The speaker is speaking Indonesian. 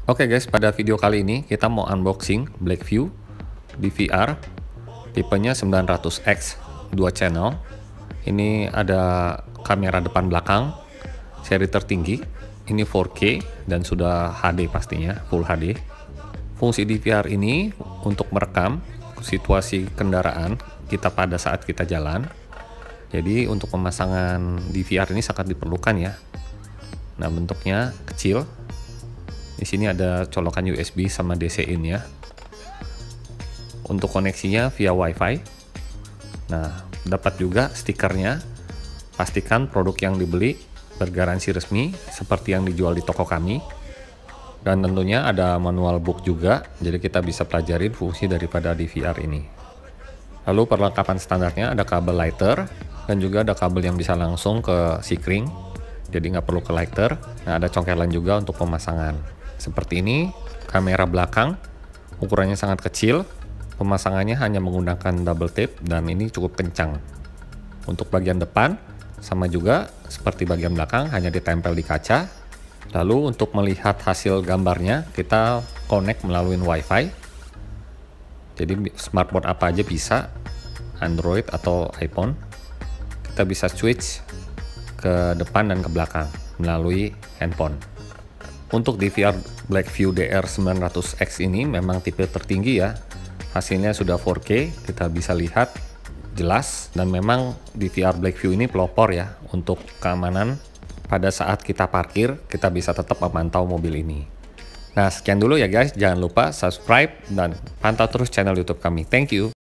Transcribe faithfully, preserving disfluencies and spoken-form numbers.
Oke guys, pada video kali ini kita mau unboxing Blackview D V R tipenya sembilan ratus X dua channel. Ini ada kamera depan belakang seri tertinggi. Ini empat K dan sudah H D pastinya, Full H D. Fungsi D V R ini untuk merekam situasi kendaraan kita pada saat kita jalan. Jadi untuk pemasangan D V R ini sangat diperlukan ya. Nah, bentuknya kecil. Di sini ada colokan U S B sama D C in ya. Untuk koneksinya via WiFi. Nah, dapat juga stikernya. Pastikan produk yang dibeli bergaransi resmi seperti yang dijual di toko kami. Dan tentunya ada manual book juga, jadi kita bisa pelajarin fungsi daripada D V R ini. Lalu perlengkapan standarnya ada kabel lighter dan juga ada kabel yang bisa langsung ke sikring, jadi nggak perlu ke lighter. Nah, ada congkelan juga untuk pemasangan. Seperti ini, kamera belakang ukurannya sangat kecil, pemasangannya hanya menggunakan double tape dan ini cukup kencang. Untuk bagian depan sama juga seperti bagian belakang, hanya ditempel di kaca. Lalu untuk melihat hasil gambarnya kita connect melalui WiFi. Jadi smartphone apa aja bisa, Android atau iPhone. Kita bisa switch ke depan dan ke belakang melalui handphone. Untuk D V R Blackview D R sembilan ratus X ini memang tipe tertinggi ya. Hasilnya sudah empat K, kita bisa lihat jelas, dan memang D V R Blackview ini pelopor ya untuk keamanan. Pada saat kita parkir, kita bisa tetap memantau mobil ini. Nah, sekian dulu ya guys. Jangan lupa subscribe dan pantau terus channel YouTube kami. Thank you.